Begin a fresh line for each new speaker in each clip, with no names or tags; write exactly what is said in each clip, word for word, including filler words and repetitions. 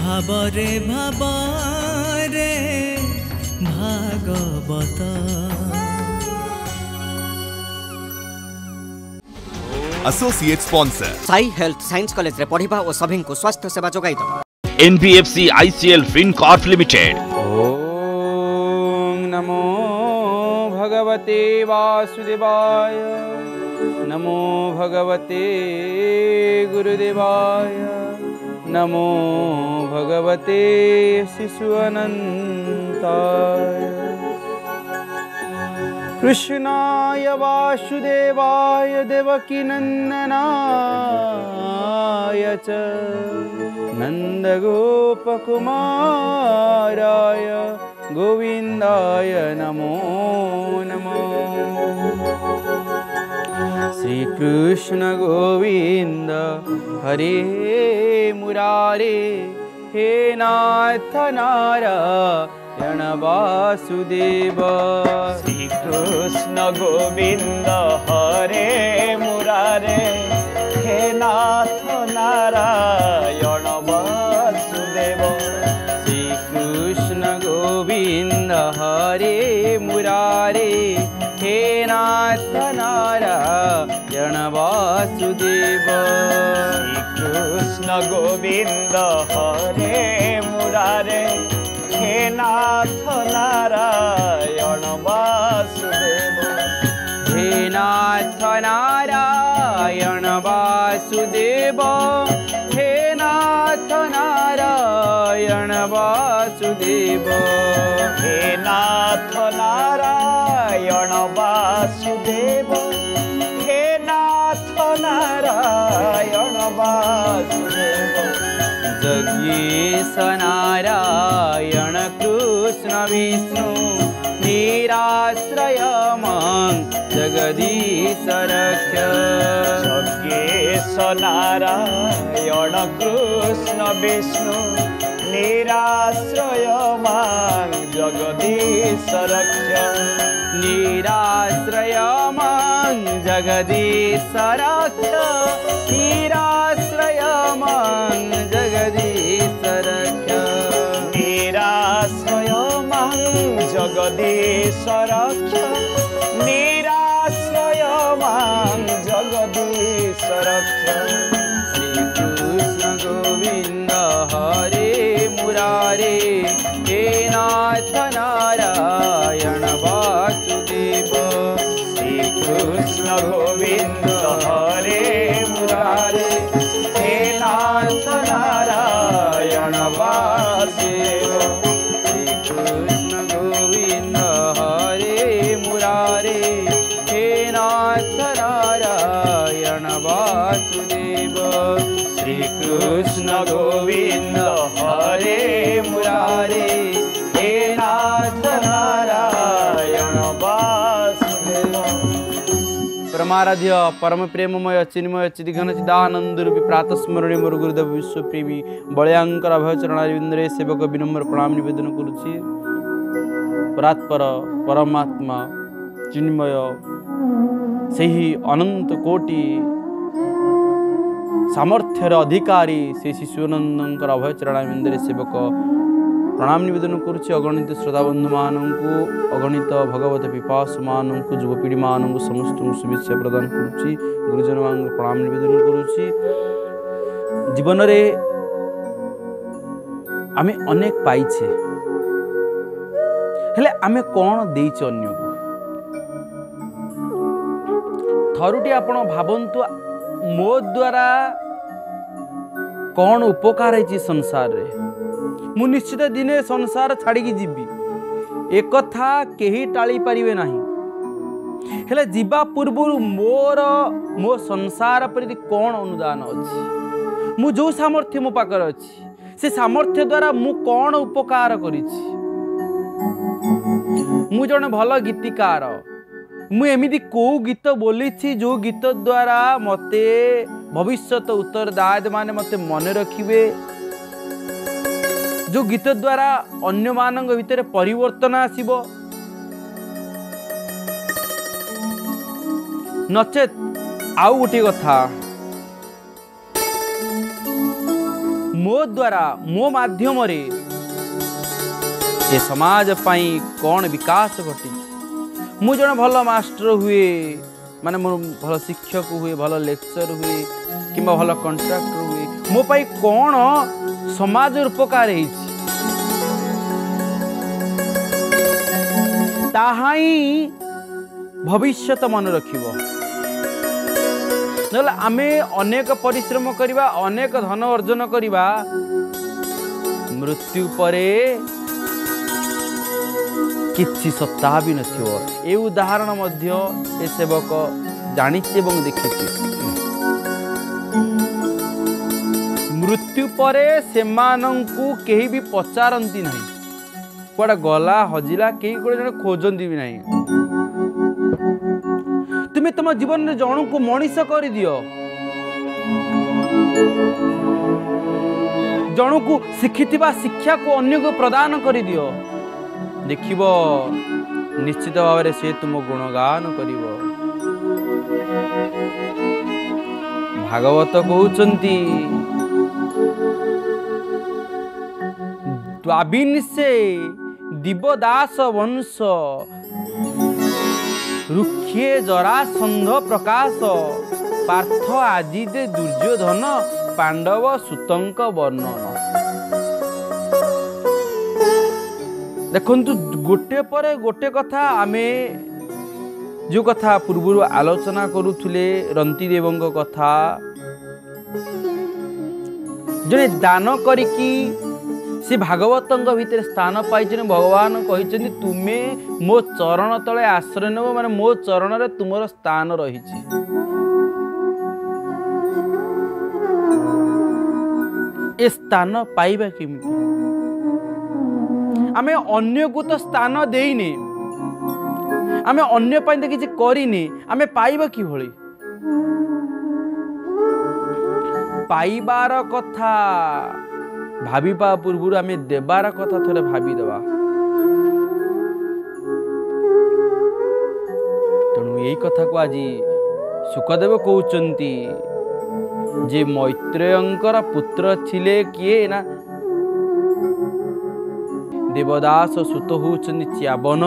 भावरे भावरे Bhagavat.
Associate sponsor
Sai health science college रे पढ़िबा और सभी को स्वास्थ्य सेवा जोगाई दबा।
NBFC ICL Fincorp limited.
ओम नमो भगवते वासुदेवाय, नमो भगवते गुरुदेवाय, नमो भगवते शिशु अनंताय। कृष्णाय वासुदेवाय देवकी नंदनाय च नंदगोपकुमाराय गोविंदाय नमो नमः। श्री कृष्ण गोविंद हरे मुरारे, हे नाथ नारायण वासुदेव।
श्री कृष्ण गोविंद हरे मुरारे, हे नाथ नारायण वासुदेव।
श्री कृष्ण गोविंद हरे मुरारे, हे नाथ नारायण वासुदेव।
श्री कृष्ण गोविंद हरे मुरारे, हे नाथ नारायण वासुदेव।
हे नाथ नारायण वासुदेव, हे नाथ नारायण वासुदेव।
हे नाथ नारायण वासुदेव, हे नाथ नारायण वासुदेव।
जगदीश नारायण कृष्ण विष्णु निराश्रय मां जगदीश रक्ष।
जगदीश नारायण कृष्ण विष्णु निराश्रय मां जगदीश रक्ष।
निराश्रय मां जगदीश रक्ष, निराश्रय मां जगदीश रक्ष।
निराश्रय मां जगदीश रक्ष, निराश्रय मां जगदीश रक्ष।
श्री कृष्ण गोविंद हरे मुरारे, हे नाथ नारायण वासुदेव।
श्री कृष्ण गोविंद हरे मुरारे, हे नाथ नारायण वासुदेव।
श्री कृष्ण गोविंद हरे मुरारे, हे नाथ नारायण वासुदेव।
श्री कृष्ण गोविंद हरे मुरारे, हे नाथ नारायण वासुदेव।
परमाराध्य परम प्रेममय चिन्मय चिदिघन चिदानंद रूपी प्रातः स्मरणीय मोर गुरुदेव विश्वप्रेमी बलियांकर अभय चरणारविंदरे सेवक विनम्र प्रणाम निवेदन करुछि। परात्पर परमात्मा चिन्मय सही अनंत कोटि सामर्थ्यर अधिकारी से शिशुनंदनकर अभय चरणारविंदरे सेवक प्रणाम निवेदन करुछि। अगणित श्रोता बंधु मानू, अगणित भगवत पिपासु मानू, युवपीढ़ी मानू समस्त शुभेच्छा प्रदान करुछि। गुरुजन मान प्रणाम निवेदन करुछि। जीवन रे आमे अनेक पाइछे, हेले आमे कोन देइछ अन्य को। थरुटी आपण भाबंतु मो द्वारा कौन उपकार है संसार रे। मु निश्चित दिने संसार छाड़ी जीवी, एक कथा केही टाली पारिबे नाही। हेले जीवा पूर्व मोर मो संसार प्रति कौन अनुदान अच्छी, मु जो सामर्थ्य मो पाकर अच्छी से सामर्थ्य द्वारा मु कौन उपकार करिछि। मु जने भल गीतिकार, मु एमिति को गीत बोली जो गीत द्वारा मते भविष्यत उत्तरदायी माने मते मन रखिबे, जो गीत द्वारा अन्य मानक भितर परिवर्तन आसीबो। नचेत आउ गोटे कथा मो द्वारा मो माध्यम रे ए समाज पाई कौन विकास घटी मु जन भल मास्टर हुए माने मो भल शिक्षक हुए भल लेक्चर हुए कि भल कंट्राक्टर हुए मो पाई कौन समाज उपकार ताहाई भविष्यत मन रखिबो नले आमे अनेक परिश्रम करिबा अनेक धन अर्जन करिबा मृत्यु परे किछि सप्ताह भी नथिबो ए उदाहरण मध्य ए सेवक जानिछि एवं देखिछि मृत्यु परे सेमानंकु केही भी पचारंती नहीं कुआडा गला हजिला केही कोडे जने खोजंती भी नहीं तुम तुम जीवन में जन को मनीष कर दियो जन को शिखिथिबा शिक्षा को अन्य को प्रदान कर दियो देखिबो निश्चित भाव में से तुम गुणगान करिवो भागवत कहउचंती द्वाविंशे दिवदास वंश रुक्षे जरासंध प्रकाश पार्थ आदि दे दुर्योधन पांडव सुतंक वर्णन देखंतु गोटे परे गोटे कथा आमे जो कथा पूर्व आलोचना करूथुले रंती देवंग कथा जने दान करिकी से भागवतंग भितर स्थान पाइछन भगवान कहिछन तुमे मो चरण तले आश्रय नेबो माने मो चरण रे तुमर स्थान रहिछि ए स्थान पाइबा केमिति आमे अन्य को तो स्थान देइने आमे अन्य पाइ किछि करिने आमे पाइबा कि भଳି पाइबार कथा भाविबा पूर्व आमे देबार कथा थोड़े भावी देबा तेणु यही कथा को आज सुखदेव कहउचंती जे मैत्रेयंकर पुत्र छिले किए ना देवदास सुत होउचंती च्यावन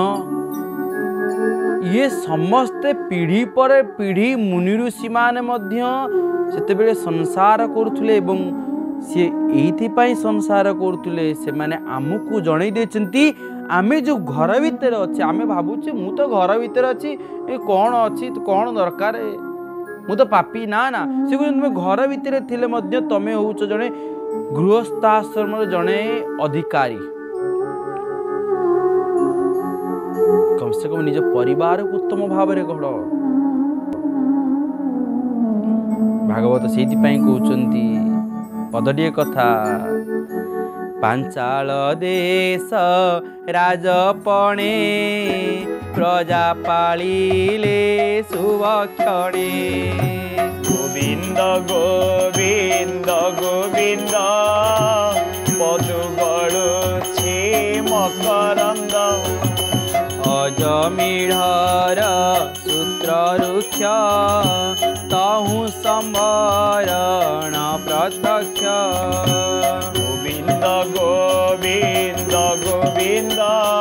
ये समस्ते पीढ़ी पर पीढ़ी मुनि ऋषि माने मध्य सेते बेले संसार करुथुले एवं सी एइथिपाई संसार करुथुले से माने आमको जणै देचंती आमे जो घर भीतर अच्छे आमे भाबुचे मु तो घर भीतर अच्छी ए कौन अच्छी तो कौन दरकार मु तो पापी ना ना से तुम घर भीतर थिले मध्य तमे होउछ जणे गृहस्थाश्रम जणे अधिकारी कम से कम निज परिवार को उत्तम भाव रे गढ़ भागवत सेति पई कहउचंती पदटीय कथा पांचाल देश राजपणे प्रजा पालिले सुभक्षणे
गोविंद गोविंद गोविंद पदुगळु छे मकरंद
अजमीढ़र सूत्र रुक्ष तहु संवरण प्रत्यक्ष
गोविंद गोविंद गोविंद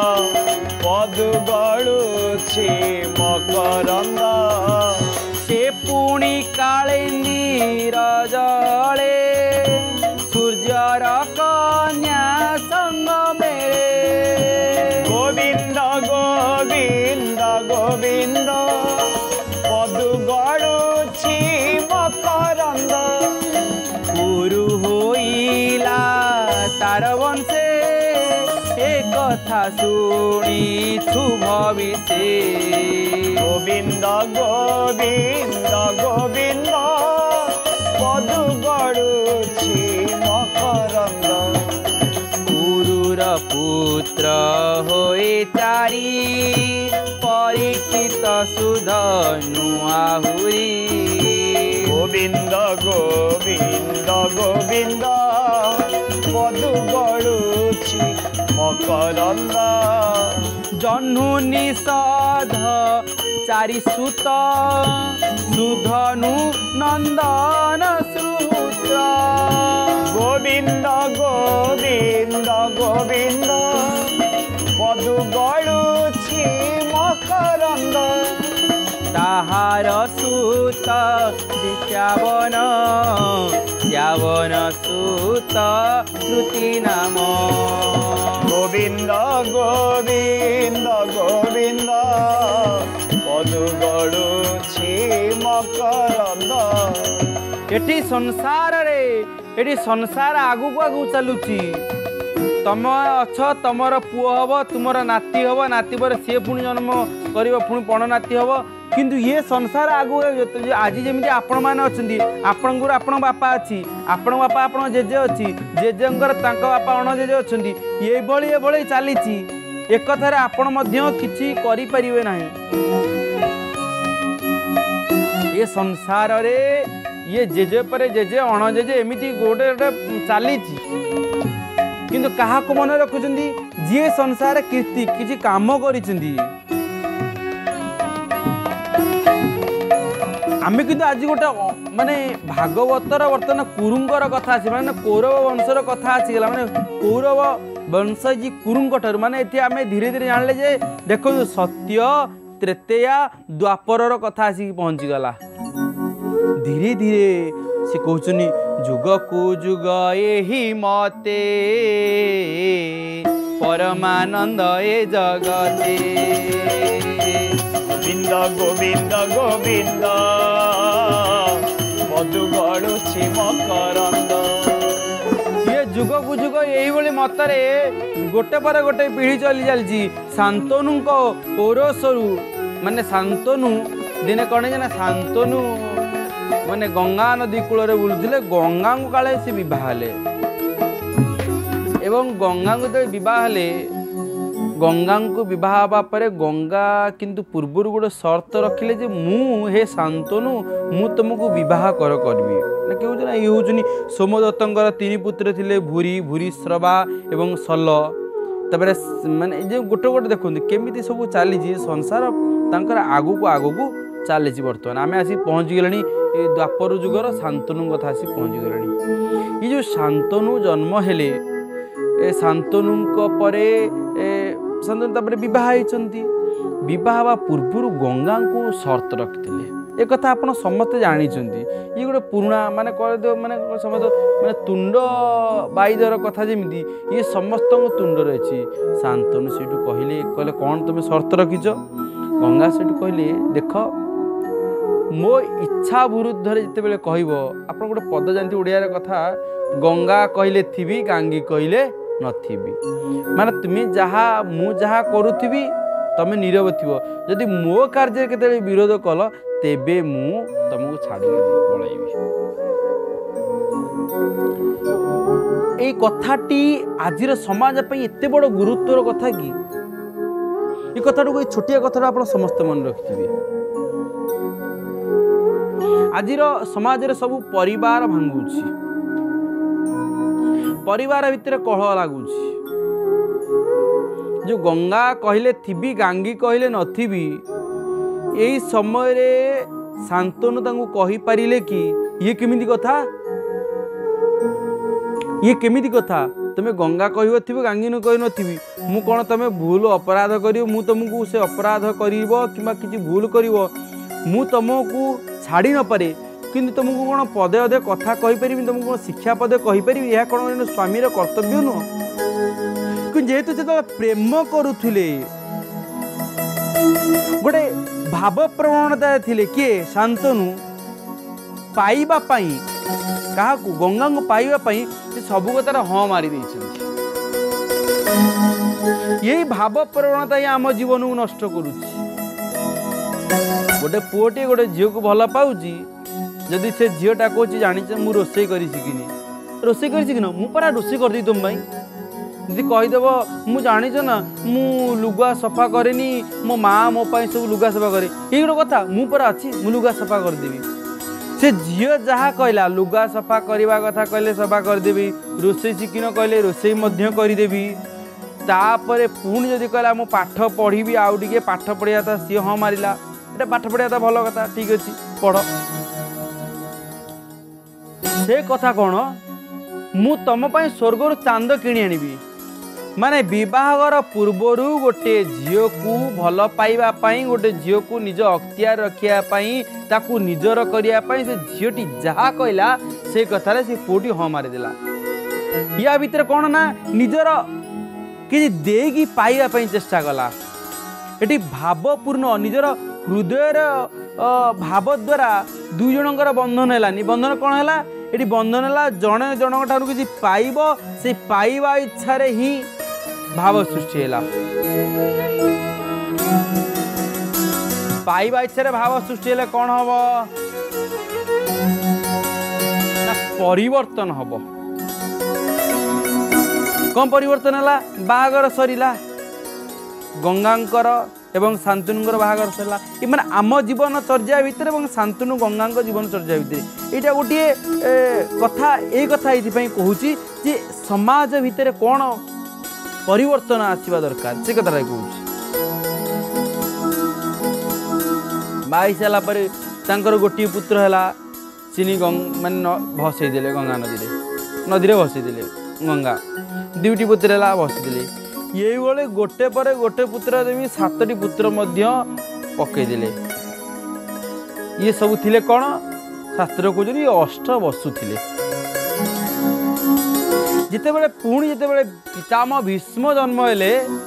पदुगळु छे मकरंद
से पुणी कालिंदीर जले सूर्यर कन्या संग मेरे
गोविंद गोविंद गोविंद पदुगळु छी मकरंद
गुरु होइला तार वंशे एक कथा शुणी छु भविष्ये
गोविंद गोविंद गोविंद पदुगळु छी मकरंद
गुरुर पुत्र होए चारी परीक्षित सुध नुआहुरी
गोविंद गोविंद गोविंद पदुगळु छी मकरंद
जह्नु निषध चारि सुत सुधनु नंदन श्रुत
গোবিন্দ গোবিন্দ গোবিন্দ পদু গড়ুছি মকরন্দ
তাহার সুত শ্যাবন শ্যাবন সুত শ্রুতি নাম
গোবিন্দ গোবিন্দ গোবিন্দ পদু গড়ুছি মকরন্দ।
এটি সংসার রে এটি সংসার আগুক আগুক চালুছি तम अछ तुमर पुओ हम तुमर नाती हम नाती पर सी पुणी जन्म कर पुणी पण नाती हम किंतु ये संसार आगु आज जमी आपण मैंने अच्छा आपण आपण बापा अच्छी आपण बापा आप जेजे अच्छी जेजेंकर बापा अण जेजे अच्छा ये ये चली एक कथार आपण किसी करें ना ये संसार रे ये जेजे पर जेजे अण जेजे एमती गोटे गोटे चली किंतु कहा को मन रखुंट जी संसार कीर्ति किसी काम कर आम कि आज गोटे माने भागवतर बर्तमान कुरुंगर कथा आसी माने कौरव वंशर कथा आसीगला माने कौरव वंश जी कुरुंग ठार माने एठी आमे धीरे धीरे जानले जे देखो सत्य त्रेतेया द्वापर कथा आसी पहुँची गला धीरे धीरे से कहउछनी जुग को जुग एही मते परमानंद ए जगते
गोविंद गोविंद गोविंद मधु गड़ुछि मकरंद।
ये जुग को जुग यही मतरे गोटे पर गोटे पीढ़ी चली चलती शांतनु पौरसरु माने शांतनु दिने कौन ना शांतनु माने गंगा नदी कूल बुलूले गंगा को काले से विवाह हेले एवं गंगा को जो विवाह हेले गंगा को विवाह हवा पर गंगा किंतु पूर्वर गोटे शर्त रखिले जे मु हे शांतनु मु तुमको विवाह कर करबी ना कि होजना ये होजनी सोमदत्तंकर तीन पुत्र थिले भूरी भूरी श्रवा एवं सल तबरे माने जे गोटे गोटे देखुन केमिति सब चली संसार तांकर आगु को आगु को चली बर्तमान आम आसी पहुँची गले ये द्वापर जुगर शांतनु कथा आसी पहुँची गले ये जो शांतनु जन्म हेले ए शांतनु परे शांतनु तापर विवाह होती विवाह हवा पूर्व गंगा को शर्त रखिते एक कथा आप समस्ते जानी ये गोटे पुराणा माने कह माने समस्त माने तुंड बाईदर कथा जमी ये समस्त तुंड रही शांतनु से कहले कहले कौन तुम शर्त रखिच गंगा से कहले देख मो इच्छा विरुद्ध जिते कह आप गोटे पद जानते ओडिया कथा गंगा कहले थी गांगी कहले नथी माने तुम्हें जहाँ मु जहाँ करुथी तमें नीरव थी जदि मो कार्य के विरोध कल तेबे मु तुमको छाड़ी पलैबी ये कथाटी आज समाज एत बड़ गुरुत्वर कथा कि ये कथा छोटिया कथा आप समस्त मन रखिथे आज समाज रे सब परिवार भांगुची परिवार भितर कलह लगुच जो गंगा कहले थी गांगी कहले नथी यही समय रे शांतनु तांको कहि पारिले कि ये केमिति कथा ये केमिति कथा तुम्हें गंगा कह थी गांगी न कही नी मु कौन तुम भूल अपराध कर मु तुमको से अपराध कर कि भूल कर मु तुमको छाड़ी न पारे किंतु तुमको कौन पदे अदे कथा कहीपरि तुमको कौन शिक्षा पदे कहीपरि यह कौन स्वामीर कर्तव्य नुह कि जेहेतु जो प्रेम करुले गोटे भाव प्रवणता थिले किए शांतनु पाइबा पाई क्या गंगा को पाइबा पाई सब कथार हाँ मारी यही भाव प्रवणता ही आम जीवन को नष्ट करुच्ची गोटे पुओटे गोटे झील को भल पाऊँगी जदि से झीलटा कौच जानी मु रोसे कर शिखिनी रोसे कर शिखिन मु परा रोसे करदी तुम भाई जी कहीदेव मु जाच ना मु लुगा सफा कैनि मो माँ मो पाई सब लुगा सफा करे ये गोटे कथा मु परा अच्छी मु लुगा सफा करदेवी से झील जहाँ कहला लुगा सफा करने कथा कहले सफा करदेवी रोसे शिखिन कहले रोसे करदेवी तापर पुणी जदि कहला मु पाठ पढ़ी आउ टे पाठ पढ़िया था सी हाँ मारिला ये पाठ पढ़िया था भल कथा ठीक अच्छे पढ़ से कथा कौन मु तुम स्वर्गर चांद किणी आनिबी माने बहाघर पूर्वर गोटे झील को भल पाइबापी गोटे झील को निज अख्तियार रखापी ताकू निजर करने से झीलटी जहाँ कहला से कथार से पुटी हाँ मारिदेला या भितर कौन ना निजर कि देगी पाइबापी चेष्टा कला ये भावपूर्ण निजर हृदयर भाव द्वारा दुई जनकर बंधन है बंधन कौन है ये बंधन है जड़े जनक ठार किसी पाइब से पाइबा इच्छा ही भाव सृष्टि है पाइबा इच्छा भाव सृष्टि है कौन हम ना परिवर्तन हम कौन परिवर्तन है बाहागर सरीला गंगांकर एवं शांतनुंकर बाहागर सरला ये माने आम जीवन चर्या भितर एवं शांतनु गंगा जीवन चर्या भितर यहाँ गोटे कथा ये कथा ये कहूँ जे समाज भितर कौन परिवर्तन आसवा दरकार से कथा कहूँ बाई सारापर गोटे पुत्र है चिनी गंग मान भसईदे गंगा नदी नदी में भसईदे गंगा दुईटी पुत्र है भसईदे ये बोले गोटे पर गोटे पुत्र देवी सातटी पुत्र पकईदे ये सब थिले कौन शास्त्र कहते ये अष्ट वसु थिले जिते बड़े पुणी जिते बड़े पितामह भीष्म जन्म हेले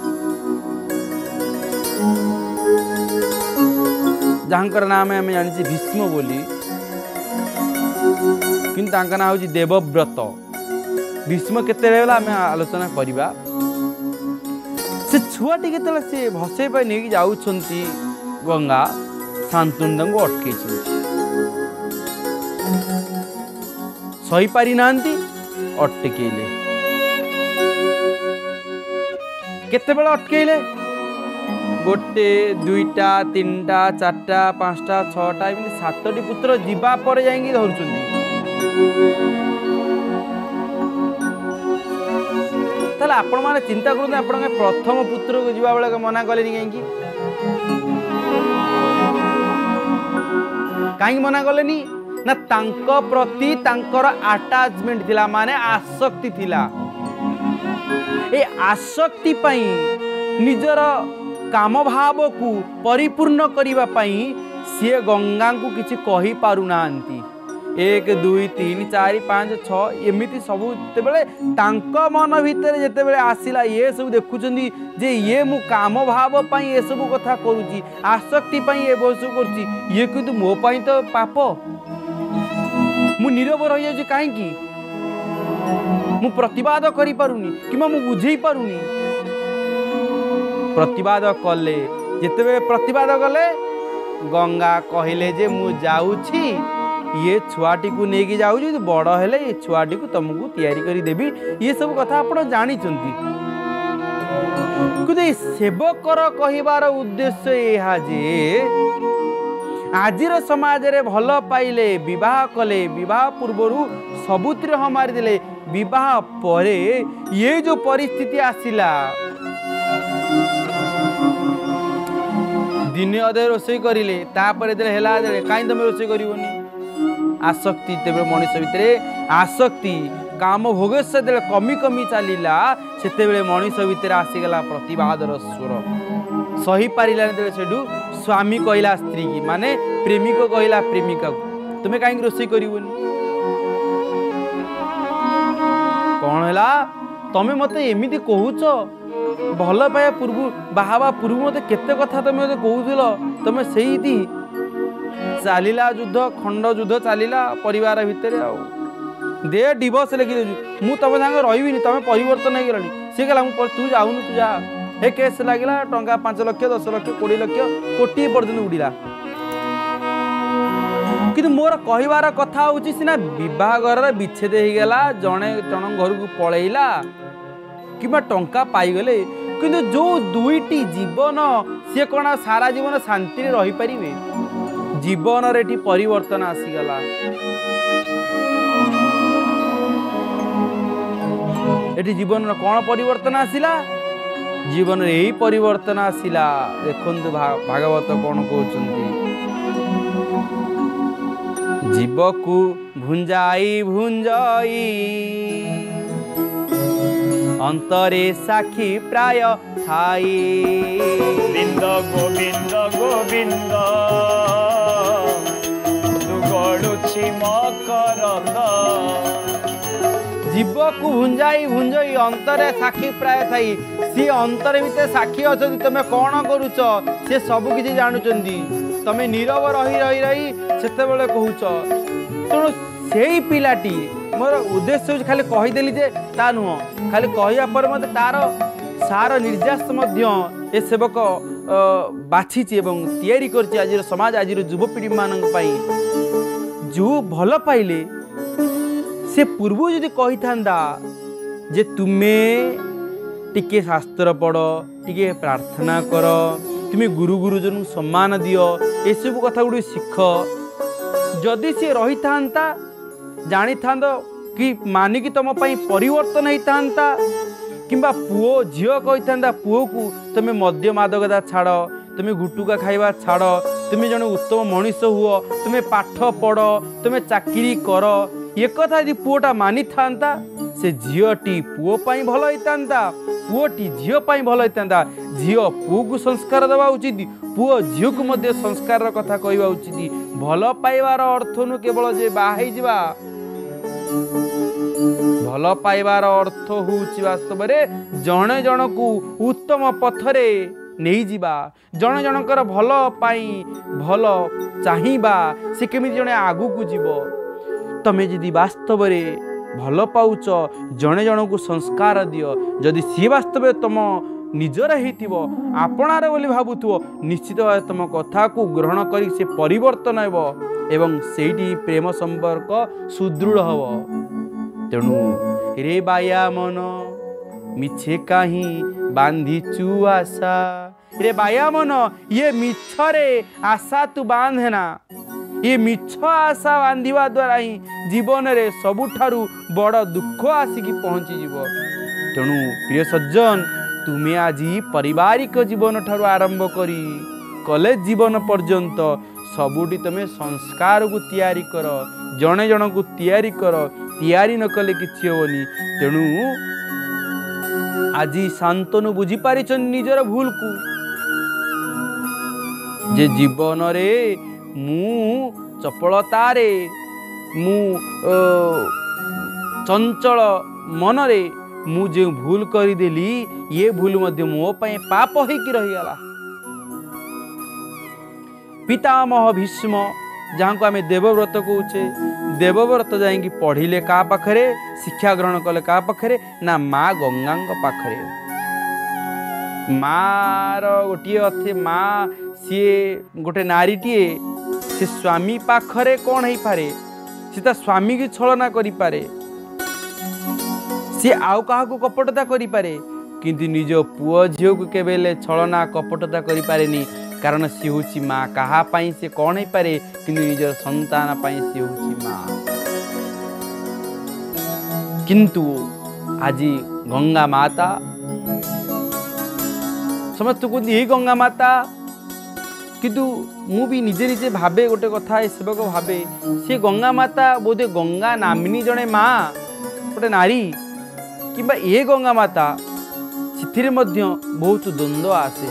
जहाँकर नाम आम जानी भीष्म बोली किंतु तांका नाम हूँ देवव्रत भीष्म केते आम आलोचना करवा से छुआटी के से भसई पर नहीं जाऊँगी गंगा शांतनु को अटकई सही पारि नांती अटकेले केते बेला अटकेले गोटे दुईटा तीनटा चारटा पांचटा छटा एमती सातटी पुत्र जीवा पर जाइए धरुचंदी ताले आपण माने चिंता करते आपण प्रथम पुत्र को जीवा बेले मना कले कहीं कहीं मना कले ना तांको प्रति तांकर अटैचमेंट थिला माने आसक्ति थिला ए आसक्ति पई निजर काम भाव को परिपूर्ण करिबा पई सी गंगा को किछि कहि पारु नांती एक दुई तीन चार पाँच छः एमती सबू जिते तांको मन भितर जिते बड़े आसला ये सब देखुंदी जे ये मु काम भाव पाई ये सब कथा करुची आसक्ति पाई ये सब करुची ये किंतु मो पाई तो पाप मु नीरव रही जाऊँ कहीं मु प्रतिवाद करि पारुनी किंबा मु बुझेई पारुनी प्रतिवाद कले जिते प्रतिवाद कले गंगा कहले जे मु जाऊछी ये छुआटी को लेकिन जाऊँ बड़ हेले ये छुआटी को तुमको तैयारी करी देबी ये सब कथा आप जानी सेवकर कहबार उद्देश्य यह जे आजिर समाज रे भल पाइले विवाह कले विवाह पूर्वर सबुतिर हम मारिदेले विवाह परे ये जो परिस्थिति आसिला दिने अधे रोषे करें तापर कहीं तुम रोषे करनी आसक्ति तेरे मनुष्य भितर आसक्ति काम भोग से कमी कमी चलला से मनुष्य भितर आसीगला प्रतिवादर स्वर सही पारा से स्वामी कहला स्त्री की माने प्रेमिक कहला प्रेमिका को तुम्हें कहीं रोषे करनी कौन है तमें मत एमती कहूच भल पाया पूर्व बाहावा पूर्व मत केते कथा तुम मत कहूल तुम से चलला युद्ध खंड युद्ध चलला परिवार भितर दे डिवोर्स लिखी दे मु तुम सागे रही तुम परिवर्तन हो गलानी सी कहला तू जाऊनु तू जा हे केस लगला टंका पांच लक्ष दस लक्ष कोड़ी लक्ष कोटी पर्यटन उड़ीला कि मोर कहबार कथा हूँ सीना बहाघर विच्छेद हो गला जड़े जन घर को पलैला कि टंका पाईगले किंतु जो दुईटी जीवन सी कौन सारा जीवन शांति रही पारे जीवन रे परिवर्तन आसीगला एटी जीवन कौन परिवर्तन आसिला जीवन रे यही परिवर्तन आसिला देखंतु भागवत कौन कहते जीवकु भुंजाई भुंजाई अंतरे साक्षी प्राय थाई
गोविंद गोविंद गोविंद तू गड़ुछि मकरंद
जीवकु भुंजाई भुंजाई अंतरे साक्षी प्राय थाई सी अंतर भितर साक्षी अच्छा तुम कौन करुच से सब किसी जानुचंदी तमें नीरव रही रही रही सेते बेले कहूच तेणु से पिलाटी मोर उद्देश्य खाली कहीदेली जे ता नुह खाली कहया पर मत तार सार निर्यास मध्य ए सेवक बाछी एवं तैयारी करछि आज समाज आज युवपीढ़ी मानक पई जो भल पाइले से पूर्व जदि कही था जे तुम्हें टिके शास्त्र पढ़ टिके प्रार्थना कर तुम्हें गुरु गुरुजन सम्मान दियो ये सब कथा गुड़ शिख जदि सी रही था जानी था कि मानिकी तुम परिवर्तन होता किंबा पुओ झील कही था पुओ को तुम्हें मद्य मादकता छाड़ तुम्हें गुटुका खाइबा छाड़ तुम्हें जन उत्तम मनीष हुओ तुम्हें पाठ पढ़ तुम्हें चाकरी कर ये कथा यदि पुओटा मानी था से झीटी पुओ भल होता पुओटी झील भल होता झील पुओ को संस्कार देवा उचित पुओ झील को मध्य संस्कार कथा कहवा उचित भल पाइबार अर्थ नु केवल जे बाहई जिबा भल पाइबार अर्थ होउछि वास्तव में जणे जन को उत्तम पथरे नहीं जीवा जन जनकर भल पाई भल चाहिबा से केमिति जने आगु को जीवो तमे जदि वास्तव में भल पाउच जने जन को संस्कार दियो जदि सी वास्तव तुम निजर हेतिबो आपणार बोली भाबुथुओ निश्चित भाव तुम कथा को ग्रहण करी से परिवर्तन हेबो एवं सेठी प्रेम संपर्क सुदृढ़ हबो तेणु रे बाया मन मिछे काहीं बांधिचु आशा रे बाया मन ये मिछरे आशा तू बांधेना ये मिछ आशा बांधिवा द्वारा ही जीवन रे सबुठारु बड़ दुख आसिकी पहुँची जीव तेणु प्रिय सज्जन तुम्हें आज पारिवारिक जीवन ठारू आरंभ करी कॉलेज जीवन पर्यंत सबुटी तुम्हें संस्कार को तैयारी कर जने जन को तैयारी कर तैयारी न कले किछि होनी तेणु आज शांतनु बुझी पारिछन निजर भूल को जे जीवन रे मु चपलतारे मु चंचल मनरे मु जो भूल करदेली ये भूल मध्य मो पाए पाप होइकी रहीगला पितामह भीष्म जहाँ को आम देवव्रत कौचे देवव्रत जाइंकी पढ़िले का पाखरे शिक्षा ग्रहण कले का पाखरे ना माँ गंगा पाखरे मार गोटे अच्छे माँ सी गोटे नारीटीए से स्वामी पाखरे कौन हो पारे सी ता स्वामी की छलना करि पारे सी आउ कहा को कपटता करि पारे किंतु निज पुओ झील को केबेले छलना कपटता करि पारेनी कारण सी हूँ माँ कहा पाई से कौन हो पारे किंतु निजर संतान पाई सी हूँ माँ किंतु आज गंगा माता समस्त को यही गंगा माता किंतु मु भी निजे निजे भावे गोटे कथा सेवक भावे सी गंगा माता बोधे गंगा नामिनी जड़े माँ गोटे नारी किंबा ये गंगा माता से बहुत द्वंद्व आसे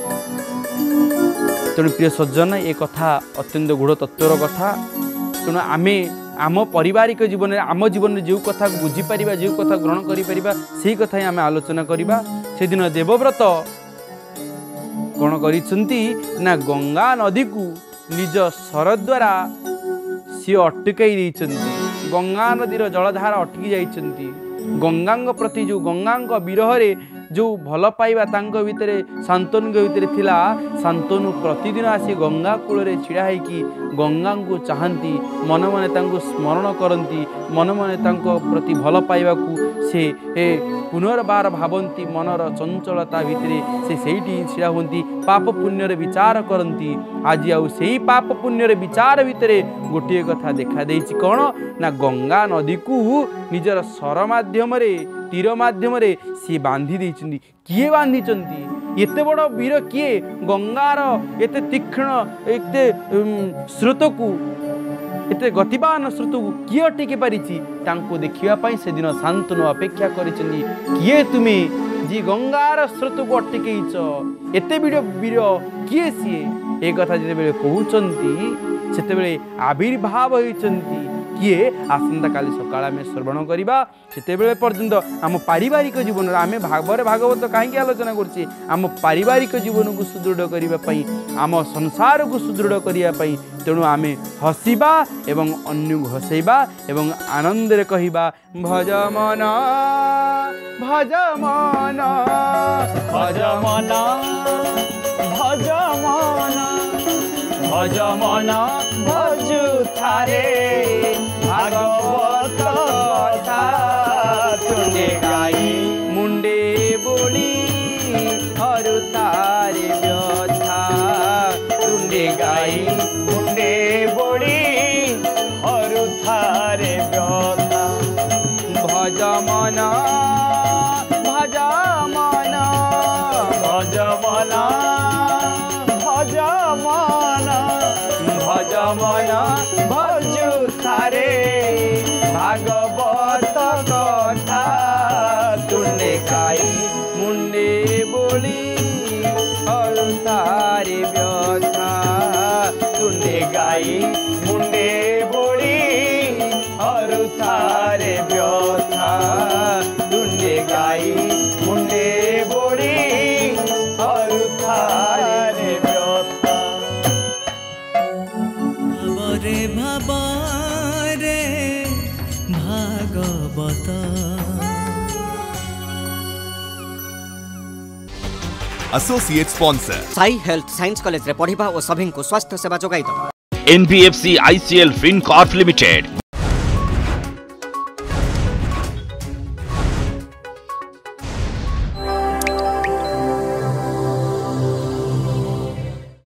तेणु प्रिय सज्जन ये कथा अत्यंत गूढ़ तत्वर कथा तेणु आमे आम पारिवारिक जीवन में आम जीवन में जो कथा बुझीपर जो कथा ग्रहण कर कथा ही आम आलोचना करवा से दिन देवव्रत कौन करिसंती ना गंगा नदी को निज सर द्वारा सी अटकई देइचंती गंगा नदीर जलधारा अटकी जाइचंती गंगा प्रति जो गंगा विरह जो भल पाइबा तांको भितरे शांतनु के भितरे थिला शांतनु प्रतिदिन आसी गंगा कूल रे छिड़ा होइकी गंगा को चाहती मन मन तांको स्मरण करती मन मन तांको प्रति भल पाइबा को से ए पुनर्बार भावती मनर चंचलता भितरे से सेठी छिड़ा होती पाप पुण्यर विचार करती आज आउ सेही पाप पुण्यर विचार भितरे गोटे कथा देखा देइछि कौन ना गंगा नदी को निजर स्वर माध्यम रे तीर माध्यम रे सी बांधी देइछन्ती किए बांधी चंती एते बड़ वीर किए गंगार एते तीक्ष्ण एते स्रोत को एते गतिवान स्रोत को किए अटकी पारी देखा से दिन शांतनु अपेक्षा कर किए तुम्हें जी गंगार स्रोत को अटकईच एते वीडियो वीडियो किए सी ए कथा जिते कहते से आविर्भाव होती किए आसंता काली सकाळ आम श्रवण करवा से पर्यंत आम पारिवारिक जीवन आम भागवत भागवत कहीं आलोचना करुचे आम पारिवारिक जीवन को सुदृढ़ करने आम संसार को सुदृढ़ करने तेणु आम हसवा एवं अन्य हसैबा एवं आनंद कहवा भज मन भज मन
भज मन भज मन भज मन भजु थारे भागवत कथा तुंडे गाई
मुंडे बोली हरु तारे व्यथा तुंडे गाई
मुंडे बोली हरु थारे व्यथा
भज मन भज मन
भज मन भज मन भज मन भजु थारे भागवत कथा तुंडे गाई
मुंडे बोली हरु तारे व्यथा
तुंडे गाई मुंडे बोली हरु थारे व्यथा तुंडे गाई मुंडे बोली हरु थारे व्यथा
रे भाबा रे Bhagavat
associate sponsor
Sai health science college रे पढ़िबा और सभी को स्वास्थ्य सेवा जोगाई दो
एनबीएफसी आईसीएल फिनकॉर्प लिमिटेड।